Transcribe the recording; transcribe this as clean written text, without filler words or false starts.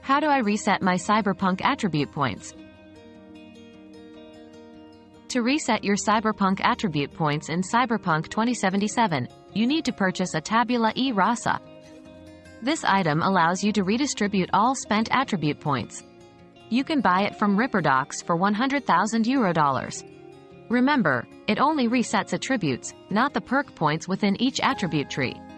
How do I reset my Cyberpunk Attribute Points? To reset your Cyberpunk Attribute Points in Cyberpunk 2077, you need to purchase a Tabula E-Rasa. This item allows you to redistribute all spent attribute points. You can buy it from Ripperdocs for 100,000 Eurodollars. Remember, it only resets attributes, not the perk points within each attribute tree.